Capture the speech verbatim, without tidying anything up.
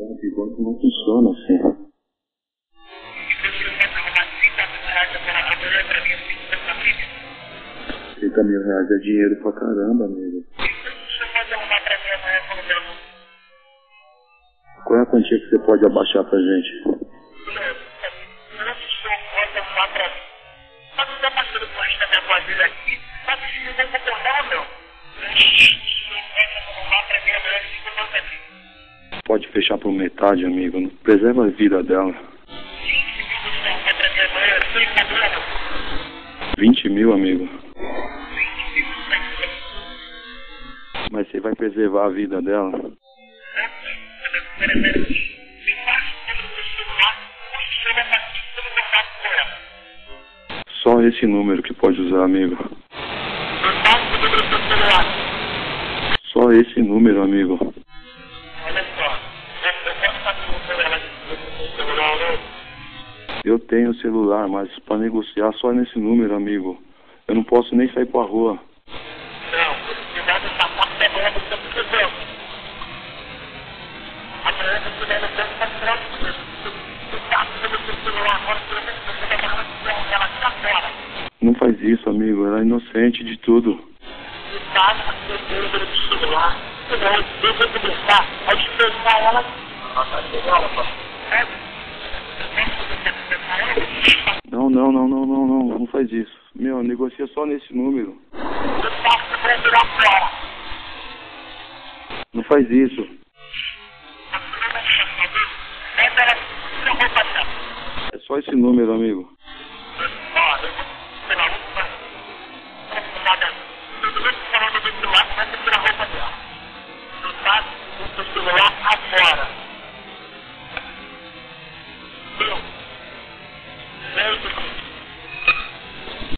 O banco não funciona assim. trinta mil reais é dinheiro pra caramba, amigo. Qual é a quantia que você pode abaixar pra gente? Pode fechar por metade, amigo. Não preserva a vida dela. vinte mil, amigo. Mas você vai preservar a vida dela? Só esse número que pode usar, amigo. Só esse número, amigo. Eu tenho celular, mas para negociar só nesse número, amigo. Eu não posso nem sair pra rua. Não faz isso, amigo. Ela é inocente de tudo. Não, não, não, não, não, não. Não faz isso. Meu, negocia só nesse número. Não faz isso. É só esse número, amigo. Celular